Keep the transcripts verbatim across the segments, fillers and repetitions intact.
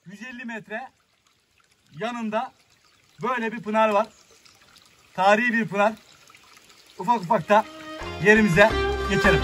yüz elli metre yanında böyle bir pınar var. Tarihi bir pınar. Ufak ufak da yerimize geçelim.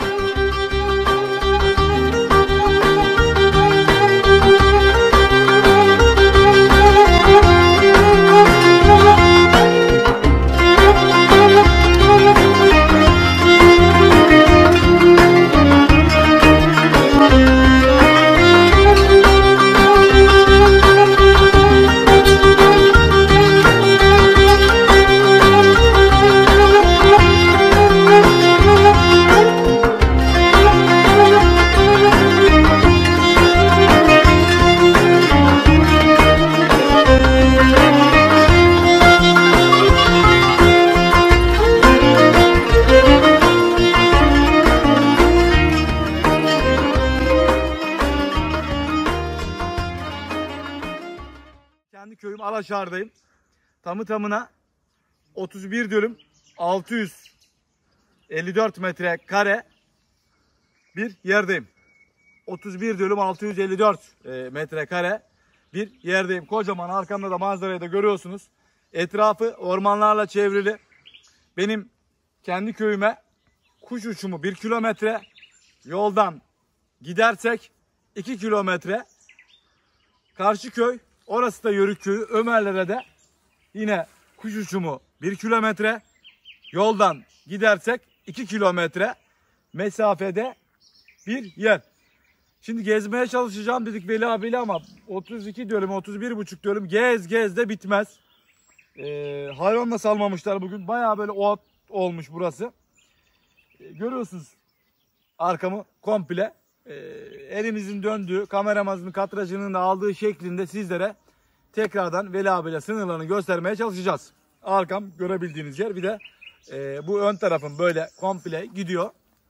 Kendi köyüm Alaşar'dayım. Tamı tamına otuz bir dönüm altı yüz elli dört metre kare bir yerdeyim. otuz bir dönüm altı yüz elli dört metre kare bir yerdeyim. Kocaman, arkamda da manzarayı da görüyorsunuz. Etrafı ormanlarla çevrili. Benim kendi köyüme kuş uçumu bir kilometre, yoldan gidersek iki kilometre. Karşı köy, orası da Yörük köyü. Ömerlere de yine kuş uçumu bir kilometre. Yoldan gidersek iki kilometre mesafede bir yer. Şimdi gezmeye çalışacağım dedik Veli abiyle ama otuz iki dönüm, otuz bir buçuk dönüm gez gez de bitmez. Ee, hayvan da salmamışlar bugün. Bayağı böyle ot olmuş burası. Ee, görüyorsunuz arkamı komple. Ee, elimizin döndüğü, kameramızın kadrajının da aldığı şeklinde sizlere tekrardan Veli abiyle sınırlarını göstermeye çalışacağız. Arkam görebildiğiniz yer. Bir de e, bu ön tarafım böyle komple gidiyor.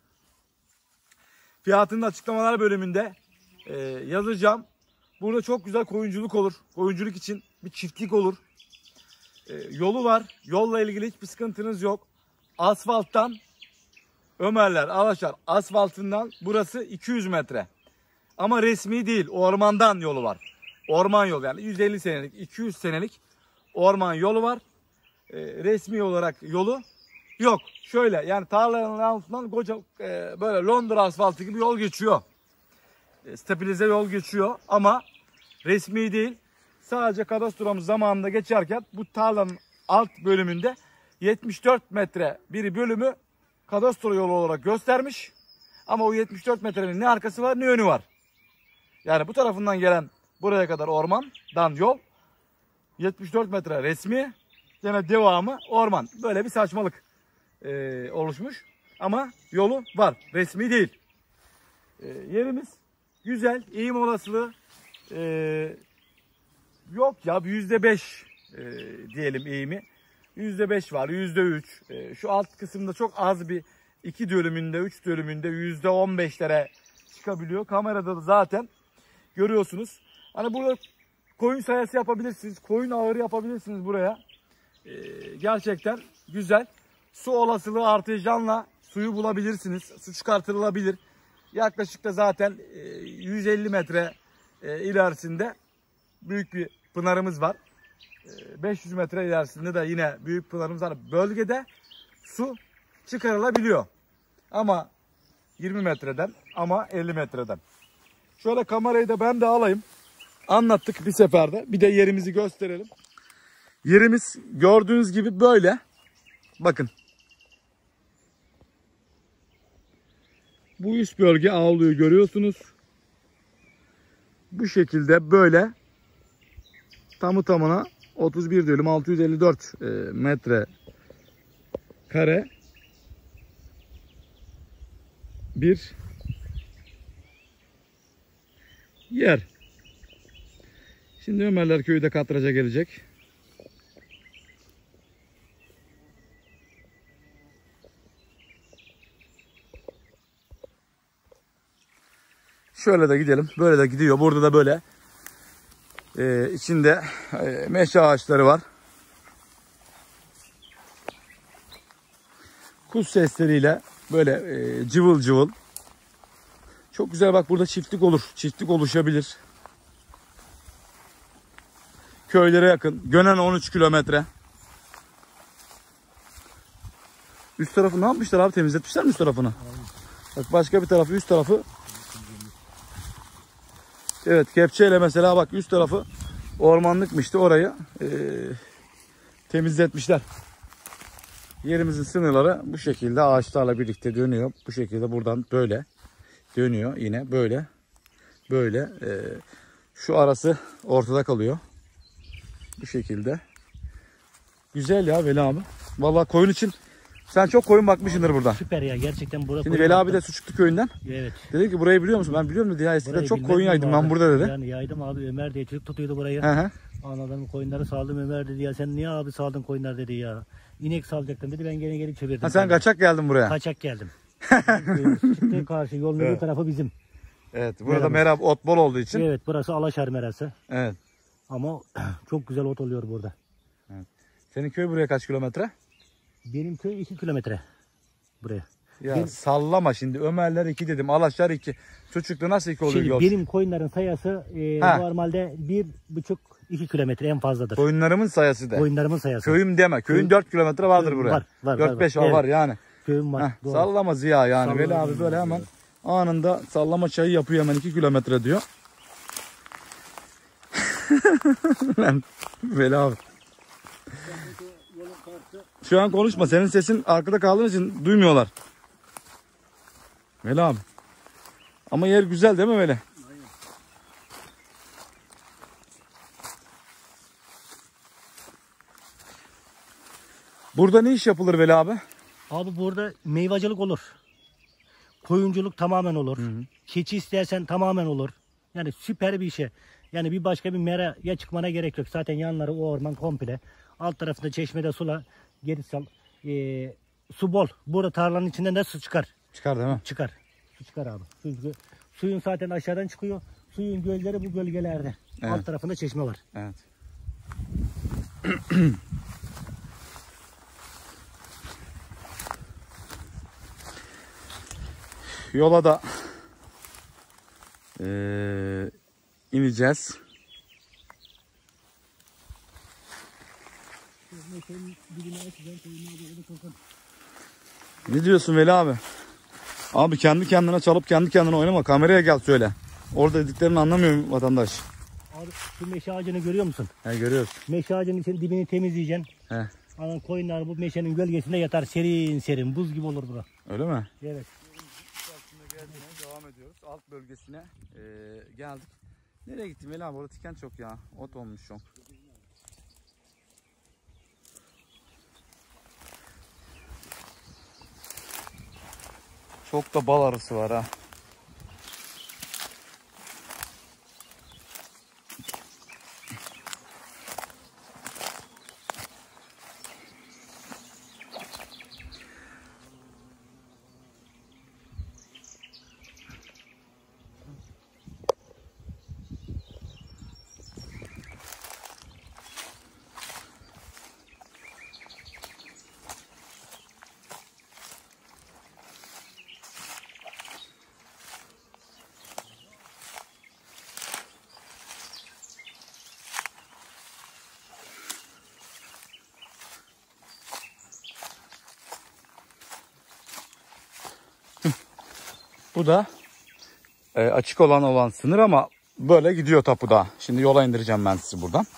Fiyatının açıklamalar bölümünde e, yazacağım. Burada çok güzel koyunculuk olur. Koyunculuk için bir çiftlik olur. E, yolu var. Yolla ilgili hiçbir sıkıntınız yok. Asfalttan Ömerler, Alaşar asfaltından burası iki yüz metre. Ama resmi değil, ormandan yolu var. Orman yolu, yani yüz elli senelik, iki yüz senelik orman yolu var. E, resmi olarak yolu yok. Şöyle, yani tarlanın altından koca e, böyle Londra asfaltı gibi yol geçiyor. E, stabilize yol geçiyor ama resmi değil. Sadece kadastromuz zamanında geçerken bu tarlanın alt bölümünde yetmiş dört metre bir bölümü kadastro yolu olarak göstermiş. Ama o yetmiş dört metrenin ne arkası var ne önü var. Yani bu tarafından gelen buraya kadar ormandan yol. yetmiş dört metre resmi. Yine devamı orman. Böyle bir saçmalık e, oluşmuş. Ama yolu var. Resmi değil. E, yerimiz güzel. İyim olasılığı e, yok ya. yüzde beş e, diyelim iyimi. yüzde beş var, yüzde üç. E, şu alt kısımda çok az bir iki dönümünde, üç dönümünde yüzde on beşlere çıkabiliyor. Kamerada da zaten görüyorsunuz. Hani burada koyun sayası yapabilirsiniz. Koyun ağırı yapabilirsiniz buraya. E, gerçekten güzel. Su olasılığı artezanla suyu bulabilirsiniz. Su çıkartılabilir. Yaklaşık da zaten e, yüz elli metre e, ilerisinde büyük bir pınarımız var. beş yüz metre ilerisinde de yine büyük pınarımız var. Bölgede su çıkarılabiliyor. Ama yirmi metreden ama elli metreden. Şöyle kamerayı da ben de alayım. Anlattık bir seferde. Bir de yerimizi gösterelim. Yerimiz gördüğünüz gibi böyle. Bakın. Bu üst bölge avluyu görüyorsunuz. Bu şekilde böyle tamı tamına otuz bir dönüm altı yüz elli dört metre kare bir yer. Şimdi Ömerler köyü de katraja gelecek. Şöyle de gidelim. Böyle de gidiyor. Burada da böyle e, içinde e, meşe ağaçları var. Kuş sesleriyle böyle e, cıvıl cıvıl. Çok güzel, bak burada çiftlik olur. Çiftlik oluşabilir. köylere yakın. Gönen on üç kilometre. Üst tarafı ne yapmışlar abi? Temizletmişler mi üst tarafını? Bak başka bir tarafı, üst tarafı. Evet, kepçeyle mesela bak üst tarafı ormanlıkmıştı, orayı e, temizletmişler. Yerimizin sınırları bu şekilde ağaçlarla birlikte dönüyor. Bu şekilde buradan böyle dönüyor yine böyle böyle e, şu arası ortada kalıyor. Bu şekilde. Güzel ya Veli abi. Vallahi koyun için sen çok koyun bakmışsındır burada. Süper ya gerçekten burada. Şimdi Veli abi de Suçuklu köyünden. Evet. Dedi ki burayı biliyor musun? Ben biliyorum dedi ya, eskiden Burayı çok koyun yaydım abi. ben burada dedi. Yani yaydım abi, Ömer diye çocuk tutuyordu burayı. Hı hı. Anladım, koyunları saldım. Ömer dedi ya sen niye abi saldın koyunlar dedi ya. İnek salacaktım dedi, ben gene geri çevirdim. Ha, sen kaçak geldin buraya. Kaçak geldim. Çıktığı karşı yolun Evet. öbür tarafı bizim. Evet, burada Merhaba. merhaba ot bol olduğu için. Evet, burası Alaşar merası. Evet. Ama çok güzel ot oluyor burada. Evet. Senin köy buraya kaç kilometre? Benim köy iki kilometre buraya. Ya Benim- sallama şimdi. Ömerler iki dedim. Alaşlar iki. Çocukta nasıl iki oluyor Şimdi yol? benim koyunların sayısı e, Ha. normalde bir buçuk iki kilometre en fazladır. Koyunlarımın sayısı de. Koyunlarımın sayısı. Köyüm deme. Köyün Köyüm- dört kilometre vardır Köyüm buraya. var, var, dört var, beş var. var, var Evet. yani. Köyüm var. Heh, doğru. sallama Ziya yani. Sallama Veli abi diyor, böyle diyor. hemen anında sallama çayı yapıyor, hemen iki kilometre diyor. Lan Veli abi. Şu an konuşma. Senin sesin arkada kaldığın için duymuyorlar. Veli abi. Ama yer güzel değil mi Veli? Burada ne iş yapılır Veli abi? Abi burada meyvacılık olur. Koyunculuk tamamen olur. Keçi istersen tamamen olur. Yani süper bir şey. Yani bir başka bir meraya çıkmana gerek yok. Zaten yanları o orman komple. Alt tarafında çeşmede sula, geri sal. Ee, su bol. Burada tarlanın içinden de su çıkar. Çıkar değil mi? Çıkar. Su çıkar abi. Su, suyun zaten aşağıdan çıkıyor. Suyun gölleri bu bölgelerde. Evet. Alt tarafında çeşme var. Evet. Yola da eee, ineceğiz. Ne diyorsun Veli abi? Abi kendi kendine çalıp kendi kendine oynama. Kameraya gel söyle. Orada dediklerini anlamıyor vatandaş. Abi şu meşe ağacını görüyor musun? He, görüyoruz. Meşe ağacının için dibini temizleyeceksin. He. Anan koyunlar bu meşenin gölgesinde yatar, serin serin buz gibi olur bura. Öyle mi? Evet. Devam ediyoruz. Alt bölgesine eee, geldik. Nereye gittin Veli abi? Orada tiken çok ya. Ot olmuş çok. Çok da bal arısı var ha. Bu da e, açık olan olan sınır ama böyle gidiyor tapuda. Şimdi yola indireceğim ben sizi buradan.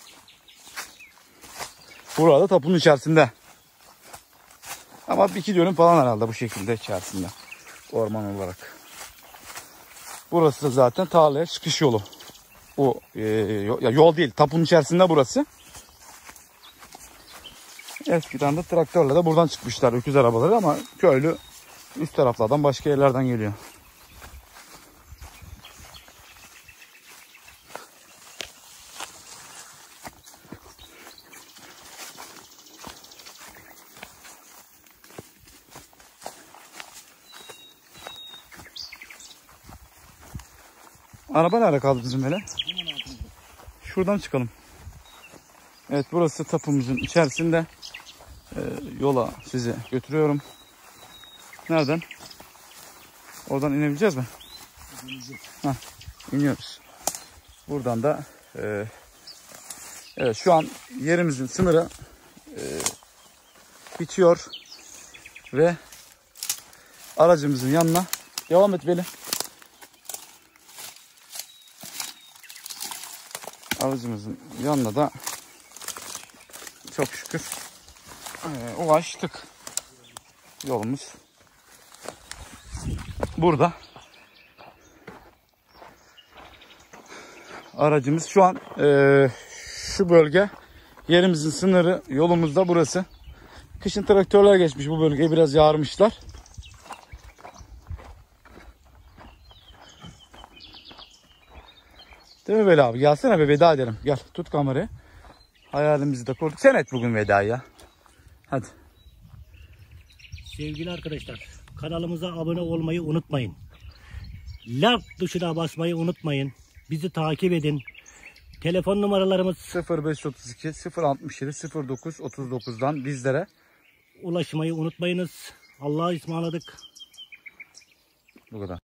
Burada tapunun içerisinde. Ama bir iki dönüm falan herhalde bu şekilde içerisinde. Orman olarak. Burası da zaten tarlaya çıkış yolu. O e, ya yol değil, tapunun içerisinde burası. Eskiden de traktörle de buradan çıkmışlar öküz arabaları ama köylü üst taraflardan başka yerlerden geliyor. Araba nerede kaldı bizim hele? Şuradan çıkalım. Evet, burası tapumuzun içerisinde. Ee, yola sizi götürüyorum. Nereden? Oradan inebileceğiz mi? Heh, iniyoruz. Buradan da e, Evet, şu an yerimizin sınırı e, bitiyor ve aracımızın yanına devam et Veli. Aracımızın yanına da çok şükür e, ulaştık. Yolumuz burada. Aracımız şu an e, şu bölge, yerimizin sınırı, yolumuz da burası. Kışın traktörler geçmiş bu bölgeyi, biraz yağarmışlar. Değil mi Veli abi? Gelsene be, veda edelim. Gel, tut kamerayı. Hayalimizi de kurduk. Sen et bugün vedayı ya. Hadi. Sevgili arkadaşlar, kanalımıza abone olmayı unutmayın. Like tuşuna basmayı unutmayın. Bizi takip edin. Telefon numaralarımız sıfır beş otuz iki sıfır altmış yedi sıfır dokuz otuz dokuzdan bizlere ulaşmayı unutmayınız. Allah'a ısmarladık. bu kadar.